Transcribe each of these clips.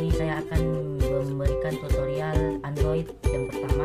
ini saya akan memberikan tutorial Android yang pertama.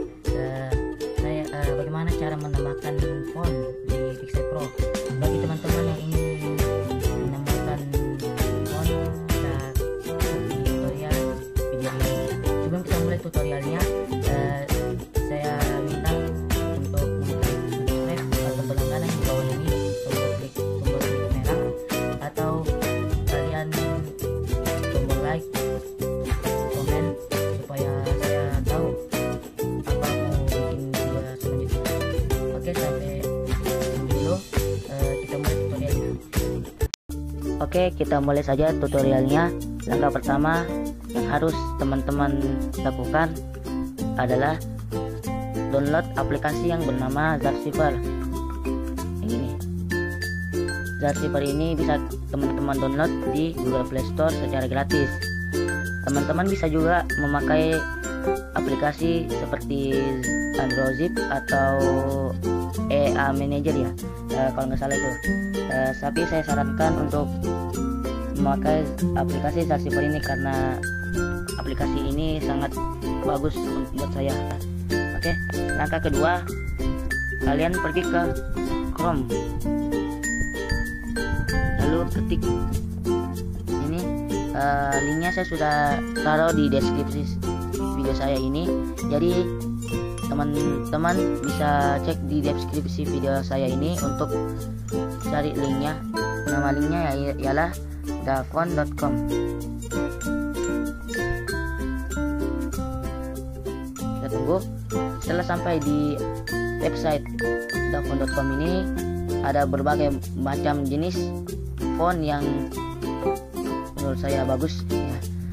Bagaimana cara menambahkan font di Pixel Pro. Bagi teman-teman yang ingin menambahkan font, bisa di tutorial video ini. Sebelum kita mulai tutorialnya, saya minta untuk subscribe atau berlangganan di bawah ini, untuk klik tombol merah, atau kalian tombol like, komen, supaya saya tahu apa mau bikin video selanjutnya. Oke, sampai dulu, kita mulai tutorialnya. Oke, kita mulai saja tutorialnya. Langkah pertama yang harus teman-teman lakukan adalah download aplikasi yang bernama Zarsiver. Yang ini, Zarsiver ini bisa teman-teman download di Google Play Store secara gratis. Teman-teman bisa juga memakai aplikasi seperti Android atau EA Manager ya, kalau nggak salah itu. Tapi saya sarankan untuk memakai aplikasi Zarsiver ini karena aplikasi ini sangat bagus buat saya. Oke, langkah kedua, kalian pergi ke Chrome, lalu ketik ini. Linknya saya sudah taruh di deskripsi video saya ini, jadi teman-teman bisa cek di deskripsi video saya ini untuk cari linknya. Nama linknya ialah dafont.com. Kita tunggu. Setelah sampai di website dafont.com ini, ada berbagai macam jenis font yang menurut saya bagus ya.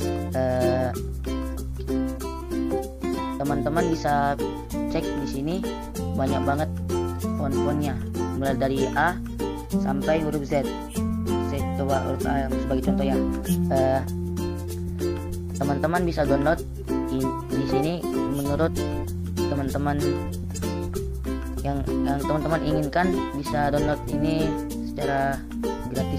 Teman-teman bisa cek di sini, banyak banget font-fontnya, mulai dari A sampai huruf Z. Saya coba huruf A sebagai contoh ya. Teman-teman bisa download di sini menurut teman-teman yang teman-teman inginkan. Bisa download ini secara gratis.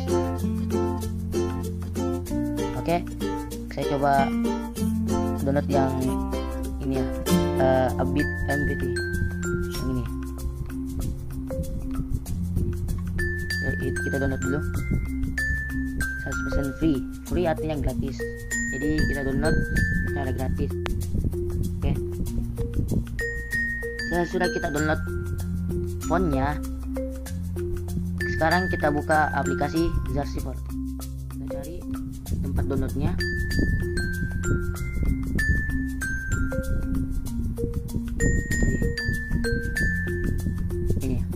Oke, saya coba download yang ini ya, Abit MPT yang ini. Kita download dulu. 100% free artinya gratis, jadi kita download secara gratis. Oke, sudah kita download fontnya. Sekarang kita buka aplikasi Zarsiver. Kita cari tempat downloadnya. Ini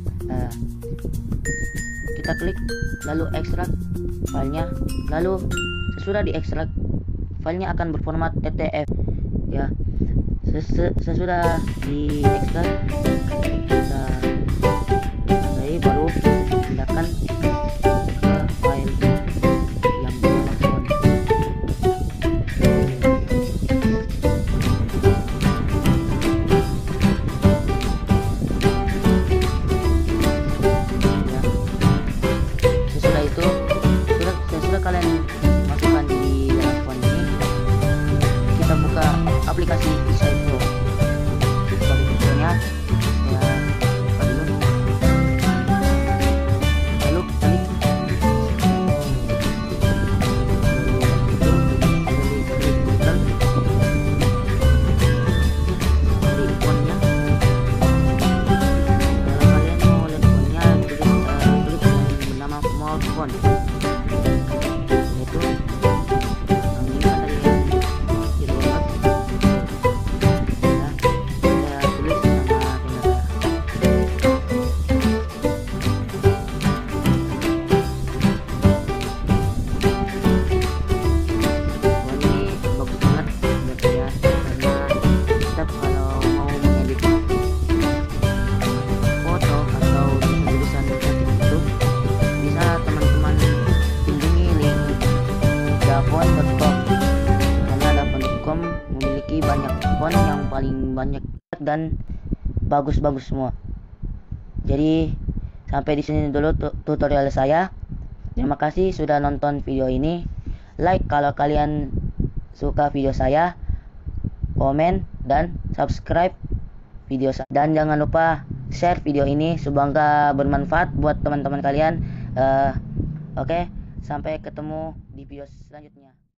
kita klik, lalu ekstrak filenya. Lalu sesudah diekstrak, filenya akan berformat TTF ya. Sesudah diekstrak, kita tandai, baru pindahkan ke file yang bernama font. Sesudah itu, sesudah kalian masukkan di dalam font ini, kita buka aplikasi Pixel Pro. Sebagai contohnya ya, buka dulu, lalu klik fontnya. Kalau kalian mau lihat fontnya, klik yang bernama More Font. Itu yang ini kan tadi di download. Saya tulis nama channel saya. Font ini bagus banget menurut saya, karena kita kalau mau mengedit foto atau tulisan itu, bisa teman-teman kunjungi link dafont.com, karena dafont.com memiliki banyak font yang paling banyak dan bagus-bagus semua. Jadi sampai di sini dulu tutorial saya. Terima kasih sudah nonton video ini. Like kalau kalian suka video saya, komen dan subscribe video saya, dan jangan lupa share video ini, semoga bermanfaat buat teman-teman kalian. Oke, sampai ketemu di video selanjutnya.